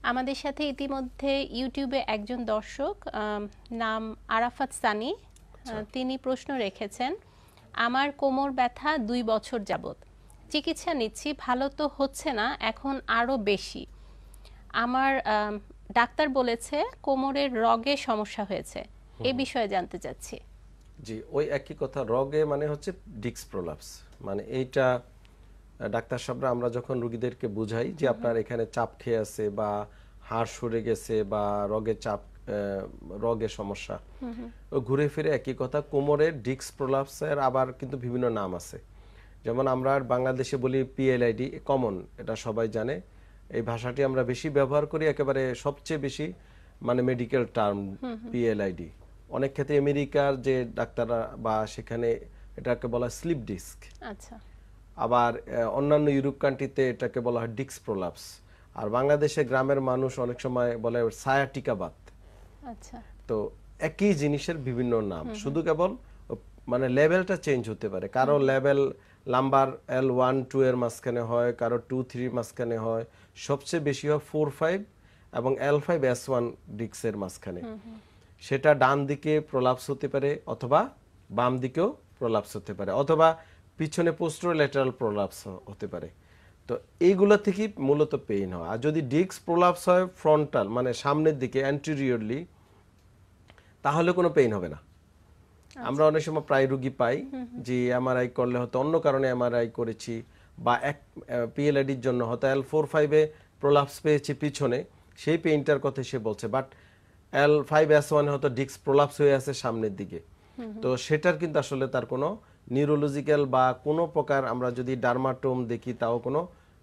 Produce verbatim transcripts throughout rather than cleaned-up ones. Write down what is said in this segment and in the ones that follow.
আমাদের সাথে ইতিমধ্যে ইউটিউবে একজন দর্শক নাম আরাফাত সানি, তিনি প্রশ্ন রেখেছেন, আমার কোমর ব্যথা দুই বছর যাবত, চিকিৎসা নিচ্ছি, ভালো তো হচ্ছে না, এখন আরো বেশি। আমার ডাক্তার বলেছে কোমরের রগে সমস্যা হয়েছে, এই বিষয়ে জানতে চাচ্ছি। জি, ওই একই কথা, রগে মানে হচ্ছে ডিস্ক প্রলাপস। মানে এইটা ডাক্তার সাহেবরা আমরা যখন রোগীদেরকে বুঝাই যে আপনার এখানে চাপ খেয়ে আছে বা হাড় সরে গেছে বা রগে চাপ রগের সমস্যা, ও ঘুরে ফিরে একই কথা। কোমরের ডিস্ক প্রলাপসের আবার কিন্তু বিভিন্ন নাম আছে, যেমন আমরা বাংলাদেশে বলি পিএলআইডি, কমন, এটা সবাই জানে। এই ভাষাটি আমরা বেশি ব্যবহার করি, একেবারে সবচেয়ে বেশি মানে মেডিকেল টার্ম পিএলআইডি। অনেক ক্ষেত্রে আমেরিকার যে ডাক্তাররা বা সেখানে এটাকে বলা স্লিপ ডিস্ক। আচ্ছা। আবার অন্যান্য ইউরোপ কান্ট্রিতে এটাকে বলা হয় ডিস্ক প্রলাপস। আর বাংলাদেশে গ্রামের মানুষ অনেক সময় বলে সায়াটিকা বাত। আচ্ছা। তো একই জিনিসের বিভিন্ন নাম, শুধু কেবল মানে লেভেলটা চেঞ্জ হতে পারে। কারো level number L one two এর মাঝখানে হয়, কারো টু থ্রির মাঝখানে হয়, সবচেয়ে বেশি হয় ফোর ফাইভ এবং এল ফাইভ এস ওয়ান ডিস্কের মাঝখানে। সেটা ডান দিকে প্রলাপস হতে পারে, অথবা বাম দিকেও প্রলাপস হতে পারে, অথবা পিছনে পোস্টোলেটারাল প্রলাপস হতে পারে। তো এইগুলো থেকেই মূলত পেইন হয়। আর যদি ডিস্ক প্রলাপস হয় ফ্রন্টাল মানে সামনের দিকে অ্যান্টেরিয়রলি, তাহলে কোনো পেইন হবে না। আমরা অনেক সময় প্রায় রোগী পাই যে এমআরআই করলে হয়তো অন্য কারণে এমআরআই করেছি, বা এক পিএলআইডির জন্য হয়তো এল ফোর ফাইভে প্রলাপস পেয়েছি পিছনে, সেই পেইনটার কথা সে বলছে, বাট এল ফাইভ এস ওয়ানে হয়তো ডিস্ক প্রলাপস হয়ে আছে সামনের দিকে। তো সেটার কিন্তু আসলে তার কোনো নিউরোলজিক্যাল বা কোনো প্রকার আমরা যদি ডার্মাটোম দেখি, তাও কোনো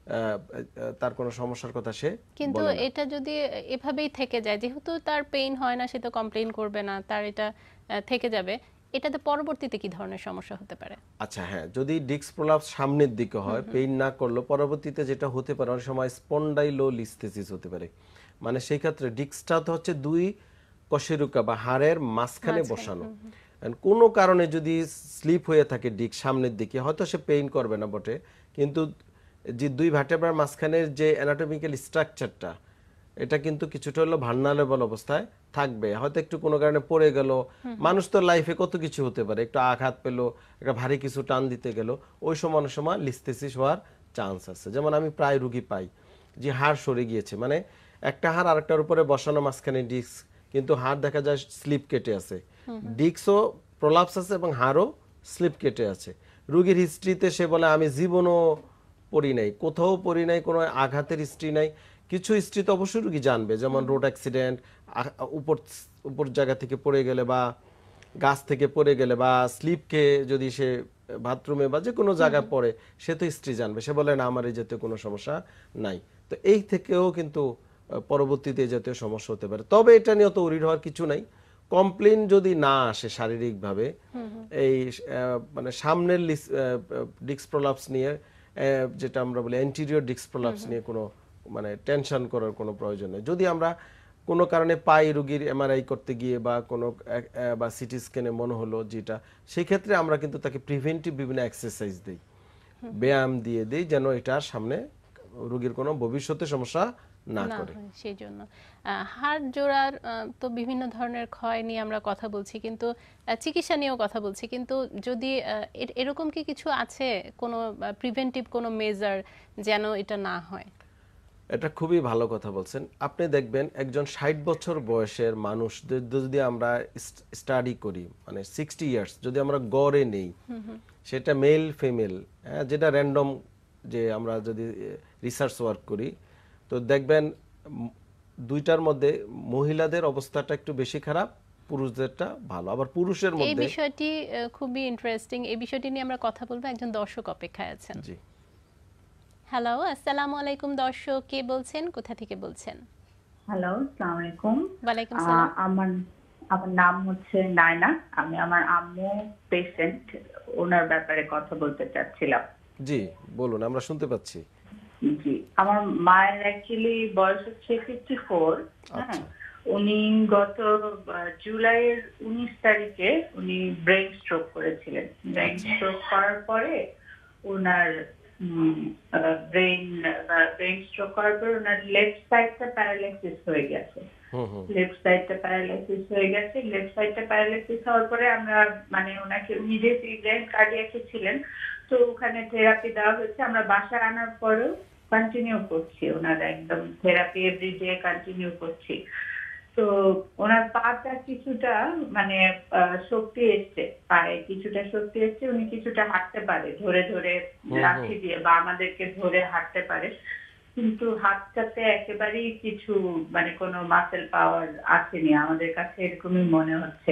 তার কোনো সমস্যার কথা সে কিন্তু এটা যদি এভাবেই থেকে যায়, যেহেতু তার পেইন হয় না, সে তো কমপ্লেইন করবে না, তার এটা থেকে যাবে, এটাতে পরবর্তীতে কি ধরনের সমস্যা হতে পারে? আচ্ছা, হ্যাঁ, যদি ডিস্ক প্রলাপস সামনের দিকে হয়, পেইন না করলো, পরবর্তীতে যেটা হতে পারে অনেক সময় স্পন্ডাইলোলিস্থেসিস হতে পারে। মানে সেই ক্ষেত্রে ডিস্কটা তো হচ্ছে দুই কশেরুকা বা হাড়ের মাঝখানে বসানো। কোনো কারণে যদি স্লিপ হয়ে থাকে ডিস্ক সামনের দিকে, হয়তো সে পেইন করবে না বটে, কিন্তু যে দুই ভার্টেব্রার মাঝখানের যে অ্যানাটমিক্যাল স্ট্রাকচারটা, এটা কিন্তু কিছুটা হলো ভালনারেবল অবস্থায় থাকবে। হয়তো একটু কোনো কারণে পড়ে গেল, মানুষ তো লাইফে কত কিছু হতে পারে, একটু আঘাত পেলো, একটা ভারী কিছু টান দিতে গেল, ওই সময় অনেক সময় লিস্থেসিস হওয়ার চান্স আছে। যেমন আমি প্রায় রুগী পাই যে হাড় সরে গিয়েছে, মানে একটা হাড় আরেকটার উপরে বসানো, মাঝখানে ডিস্ক, কিন্তু হাড় দেখা যায় স্লিপ কেটে আছে, ডিস্কও প্রলাপস আছে এবং হাড়ও স্লিপ কেটে আছে। রুগীর হিস্ট্রিতে সে বলে আমি জীবনও পড়ি নাই, কোথাও পড়ি নাই, কোনো আঘাতের হিস্ট্রি নাই। কিছু হিস্ট্রি তো অবশ্যই রুগী জানবে, যেমন রোড অ্যাক্সিডেন্ট, উপর উপর জায়গা থেকে পড়ে গেলে বা গাছ থেকে পড়ে গেলে বা স্লিপ খেয়ে যদি সে বাথরুমে বা যে কোনো জায়গায় পড়ে, সে তো হিস্ট্রি জানবে। সে বলে না আমার এই জাতীয় কোনো সমস্যা নাই। তো এই থেকেও কিন্তু পরবর্তীতে এই জাতীয় সমস্যা হতে পারে। তবে এটা নিয়ে তো উরির হওয়ার কিছু নাই। কমপ্লেন যদি না আসে শারীরিকভাবে, এই মানে সামনের ডিস্ক প্রলাপস নিয়ে, যেটা আমরা বলি অ্যান্টেরিয়র ডিস্ক প্রলাপস নিয়ে কোনো মানে টেনশন করার কোনো প্রয়োজন নেই। যদি আমরা কোনো কারণে পাই রোগীর এমআরআই করতে গিয়ে বা কোনো বা সিটি স্ক্যানে মনে হলো যেটা, সেই ক্ষেত্রে আমরা কিন্তু তাকে প্রিভেন্টিভ বিভিন্ন এক্সারসাইজ দিই, ব্যায়াম দিয়ে দিই, যেন এটার সামনে রোগীর কোনো ভবিষ্যতে সমস্যা না করে। সেই জন্য হাড় জোড়ার তো বিভিন্ন ধরনের ক্ষয় নিয়ে আমরা কথা বলছি, কিন্তু চিকিৎসা নিয়েও কথা বলছি, কিন্তু যদি এরকম কি কিছু আছে কোনো প্রিভেন্টিভ কোনো মেজার যেন এটা না হয়? এটা খুবই ভালো কথা বলছেন। আপনি দেখবেন একজন ষাট বছর বয়সের মানুষ যদি আমরা স্টাডি করি, মানে সিক্সটি ইয়ার্স যদি আমরা গড়ে নেই, সেটা মেল ফিমেল, হ্যাঁ, যেটা র্যান্ডম, যে আমরা যদি রিসার্চ ওয়ার্ক করি, তো দেখবেন দুইটার মধ্যে মহিলাদের অবস্থাটা একটু বেশি খারাপ, পুরুষদেরটা ভালো। আবার পুরুষের মধ্যে, এই বিষয়টি খুবই ইন্টারেস্টিং, এই বিষয়টি নিয়ে আমরা কথা বলবো, একজন দর্শক অপেক্ষায় আছেন। জি, হ্যালো, আসসালামু আলাইকুম দর্শক, কে বলছেন, কোথা থেকে বলছেন? হ্যালো, আসসালামু আলাইকুম। ওয়ালাইকুম সালাম। আমার আমার নাম হচ্ছে নায়না। আমি আমার আম্মু পেশেন্ট, ওনার ব্যাপারে কথা বলতে চাচ্ছিলাম। জি বলুন, আমরা শুনতে পাচ্ছি। জি, আমার মায়ের অ্যাকচুয়ালি বয়স হচ্ছে ফিফটি ফোর। হ্যাঁ, উনি গত জুলাইয়ের উনিশ তারিখে উনি ব্রেন স্ট্রোক করেছিলেন। ব্রেন স্ট্রোক করার পরে ওনার ব্রেন ব্রেন স্ট্রোক করার পর ওনার লেফট সাইডটা প্যারালাইসিস হয়ে গেছে লেফট সাইডটা প্যারালাইসিস হয়ে গেছে লেফট সাইডটা প্যারালাইসিস হওয়ার পরে আমরা মানে ওনাকে নিজে ব্রেন কার্ডিয়াকে ছিলেন, তো ওখানে থেরাপি দেওয়া হয়েছে। আমরা বাসায় আনার পরেও কন্টিনিউ করছি, ওনার একদম থেরাপি এভরিডে কন্টিনিউ করছি। তো ওনার পাটা কিছুটা মানে শক্তি এসছে, পায়ে কিছুটা শক্তি এসছে, উনি কিছুটা হাঁটতে পারে ধরে ধরে লাঠি দিয়ে বা আমাদেরকে ধরে হাঁটতে পারে, কিন্তু হাতটাতে একেবারেই কিছু মানে কোনো মাসেল পাওয়ার আসেনি আমাদের কাছে, এরকমই মনে হচ্ছে।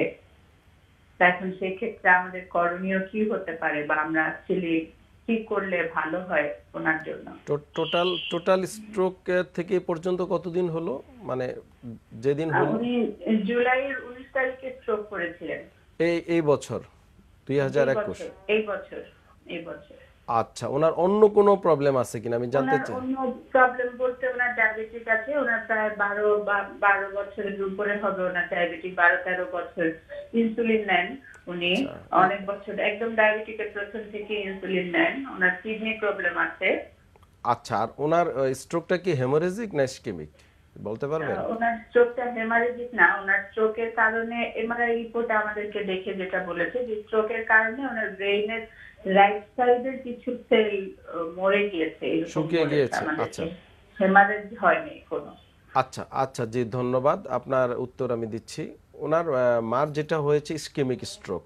এখন সেক্ষেত্রে আমাদের করণীয় কি হতে পারে বা আমরা অ্যাকচুয়ালি কি করলে ভালো হয় ওনার জন্য? টোটাল টোটাল স্ট্রোক থেকে পর্যন্ত কতদিন হলো, মানে যেদিন হলো? উনি জুলাইয়ের উনিশ তারিখে স্ট্রোক করেছিলেন। এই এই বছর দুই হাজার একুশ? এই বছর এই বছর। আচ্ছা, ওনার অন্য কোনো প্রবলেম আছে কিনা আমি জানতে চাই। অন্য প্রবলেম বলতে ওনার ডায়াবেটিস আছে, ওনার প্রায় বারো বা বারো বছরের উপরে হবে ওনার ডায়াবেটিস, বারো তেরো বছর ইনসুলিন নেন উনি অনেক বছর, একদম ডায়াবেটিকের প্রথম থেকে ইনসুলিন নেন। ওনার কিডনি প্রবলেম আছে। আচ্ছা, আর ওনার স্ট্রোকটা কি হেমোরেজিক না ইসকেমিক বলতে পারবেন? ওনার স্ট্রোকটা হেমারেজিক না, ওনার স্ট্রোকের কারণে এমআরআই রিপোর্ট আমাদেরকে দেখে যেটা বলেছে যে স্ট্রোকের কারণে ওনার ব্রেইনের রাইট সাইডের কিছু সেল মরে গিয়েছে, শুকিয়ে গিয়েছে। আচ্ছা, হেমারেজ হয়নি কোনো। আচ্ছা আচ্ছা, জি ধন্যবাদ, আপনার উত্তর আমি দিচ্ছি। ওনার মার যেটা হয়েছে ইসকেমিক স্ট্রোক,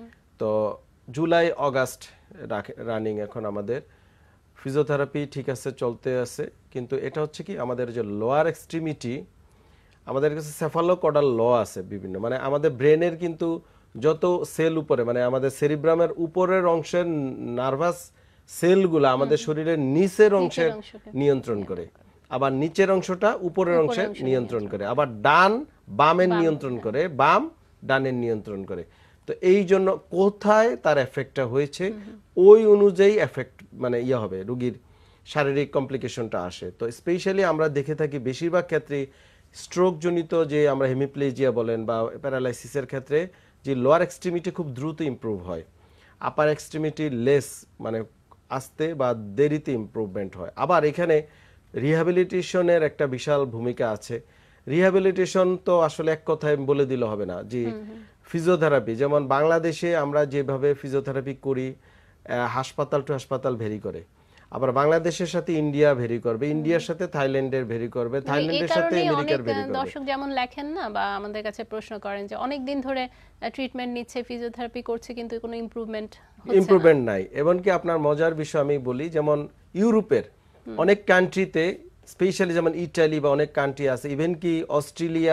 তো জুলাই আগস্ট রানিং এখন আমাদের ফিজিওথেরাপি ঠিক আছে চলতে আছে, কিন্তু এটা হচ্ছে কি আমাদের যে লোয়ার এক্সট্রিমিটি, আমাদের কাছে সেফালোকডাল ল আছে বিভিন্ন, মানে আমাদের ব্রেনের কিন্তু যত সেল উপরে মানে আমাদের সেরিব্রামের উপরের অংশের নার্ভাস সেলগুলো আমাদের শরীরের নিচের অংশের নিয়ন্ত্রণ করে, আবার নিচের অংশটা উপরের অংশের নিয়ন্ত্রণ করে, আবার ডান বামের নিয়ন্ত্রণ করে, বাম ডানের নিয়ন্ত্রণ করে। তো এই জন্য কোথায় তার এফেক্টটা হয়েছে ওই অনুযায়ী এফেক্ট মানে ইয়ে হবে, রোগীর শারীরিক কমপ্লিকেশনটা আসে। তো স্পেশালি আমরা দেখে থাকি বেশিরভাগ ক্ষেত্রে স্ট্রোক জনিত যে আমরা হেমিপ্লেজিয়া বলেন বা প্যারালাইসিসের ক্ষেত্রে যে লোয়ার এক্সট্রিমিটি খুব দ্রুত ইমপ্রুভ হয়, আপার এক্সট্রিমিটি লেস মানে আস্তে বা দেরিতে ইমপ্রুভমেন্ট হয়। আবার এখানে রিহ্যাবিলিটেশনের একটা বিশাল ভূমিকা আছে। রিহ্যাবিলিটেশন তো আসলে এক কথায় বলে দিলে হবে না, যে ফিজিওথেরাপি যেমন বাংলাদেশে আমরা যেভাবে ফিজিওথেরাপি করি হাসপাতাল টু হাসপাতাল ভেরি করে, আবার বাংলাদেশের সাথে ইন্ডিয়া ভেরি করবে, ইন্ডিয়ার সাথে থাইল্যান্ডের ভেরি করবে, থাইল্যান্ডের সাথে আমেরিকার ভেরি করবে। দর্শক যেমন লেখেন না বা আমাদের কাছে প্রশ্ন করেন যে অনেক দিন ধরে ট্রিটমেন্ট নিচ্ছে, ফিজিওথেরাপি করছে, কিন্তু কোনো ইমপ্রুভমেন্ট হচ্ছে না। ইমপ্রুভমেন্ট নাই। এমনকি আপনার মজার বিষয় আমি বলি, যেমন ইউরোপের অনেক কান্ট্রিতে স্পেশালি যেমন ইটালি বা অনেক কান্ট্রি আছে, ইভেন কি অস্ট্রেলিয়া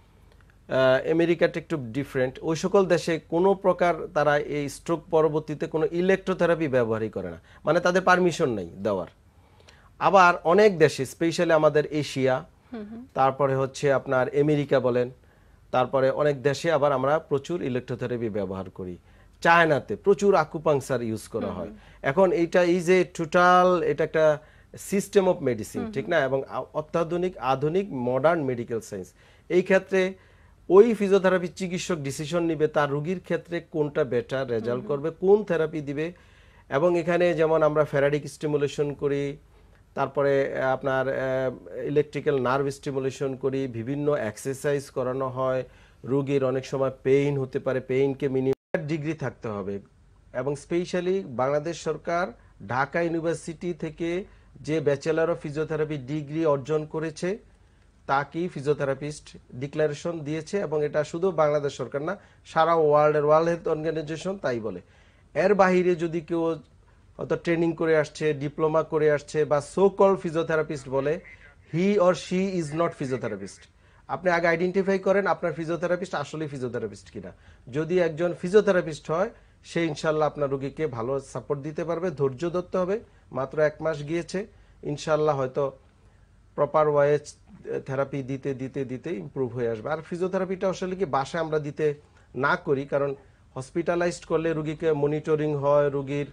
আমেরিকাটা একটু ডিফারেন্ট, ওই সকল দেশে কোনো প্রকার তারা এই স্ট্রোক পরবর্তীতে কোনো ইলেকট্রোথেরাপি ব্যবহারই করে না, মানে তাদের পারমিশন নেই দেওয়ার। আবার অনেক দেশে স্পেশালি আমাদের এশিয়া, তারপরে হচ্ছে আপনার আমেরিকা বলেন, তারপরে অনেক দেশে আবার আমরা প্রচুর ইলেকট্রোথেরাপি ব্যবহার করি। চায়নাতে প্রচুর আকুপাংচার ইউজ করা হয়। এখন এইটা এই যে টোটাল এটা একটা সিস্টেম অফ মেডিসিন, ঠিক না, এবং অত্যাধুনিক আধুনিক মডার্ন মেডিকেল সায়েন্স। এই ক্ষেত্রে ওই ফিজিওথেরাপি চিকিৎসক ডিসিশন নিবে তার রোগীর ক্ষেত্রে কোনটা বেটার রেজাল্ট করবে, কোন থেরাপি দিবে। এবং এখানে যেমন আমরা ফেরাডিক স্টিমুলেশন করি, তারপরে আপনার ইলেকট্রিক্যাল নার্ভ স্টিমুলেশন করি, বিভিন্ন এক্সারসাইজ করানো হয়, রোগীর অনেক সময় পেইন হতে পারে, পেইনকে মিনিমাম ডিগ্রি থাকতে হবে। এবং স্পেশালি বাংলাদেশ সরকার ঢাকা ইউনিভার্সিটি থেকে যে ব্যাচেলর অফ ফিজিওথেরাপি ডিগ্রি অর্জন করেছে তাকেই ফিজিওথেরাপিস্ট ডিক্লারেশন দিয়েছে, এবং এটা শুধু বাংলাদেশ সরকার না, সারা ওয়ার্ল্ডের ওয়ার্ল্ড হেলথ অর্গানাইজেশন তাই বলে। এর বাহিরে যদি কেউ হয়তো ট্রেনিং করে আসছে, ডিপ্লোমা করে আসছে বা সো কল ফিজিওথেরাপিস্ট বলে, he or she is not physiotherapist. আপনি আগে আইডেন্টিফাই করেন আপনার ফিজিওথেরাপিস্ট আসলে ফিজিওথেরাপিস্ট কিনা। যদি একজন ফিজিওথেরাপিস্ট হয় সে ইনশাল্লাহ আপনার রোগীকে ভালো সাপোর্ট দিতে পারবে। ধৈর্য ধরতে হবে, মাত্র এক মাস গিয়েছে, ইনশাল্লাহ হয়তো প্রপার ওয়ে থেরাপি দিতে দিতে দিতে ইমপ্রুভ হয়ে আসবে। আর ফিজিওথেরাপিটা আসলে কি বাসায় আমরা দিতে না করি, কারণ হসপিটালাইজড করলে রোগীকে মনিটরিং হয়, রোগীর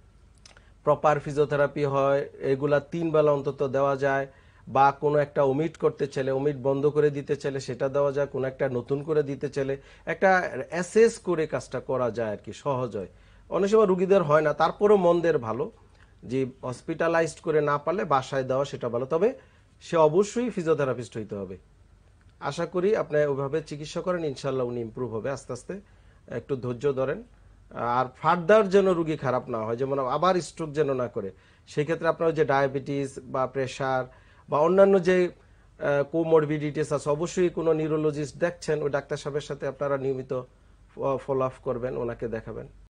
প্রপার ফিজিওথেরাপি হয়, এগুলা তিন বেলা অন্তত দেওয়া যায়, বা কোনো একটা ওমিট করতে চাইলে ওমিট বন্ধ করে দিতে চাইলে সেটা দেওয়া যায়, কোনো একটা নতুন করে দিতে চাইলে একটা অ্যাসেস করে কাজটা করা যায় আর কি, সহজ হয়। অনেক সময় রুগীদের হয় না, তারপরেও মনদের ভালো যে হসপিটালাইজড করে না পারলে বাসায় দেওয়া সেটা ভালো, তবে সে অবশ্যই ফিজিওথেরাপিস্ট হইতে হবে। আশা করি আপনি ওইভাবে চিকিৎসা করেন, ইনশাল্লাহ উনি ইমপ্রুভ হবে আস্তে আস্তে, একটু ধৈর্য ধরেন। আর ফার্দার যেন রুগী খারাপ না হয়, যেমন আবার স্ট্রোক যেন না করে, সেই ক্ষেত্রে আপনার যে ডায়াবেটিস বা প্রেশার বা অন্যান্য যে কোমরবিডিটিস আছে, অবশ্যই কোনো নিউরোলজিস্ট দেখছেন, ওই ডাক্তার সাহেবের সাথে আপনারা নিয়মিত ফলো আপ করবেন, ওনাকে দেখাবেন।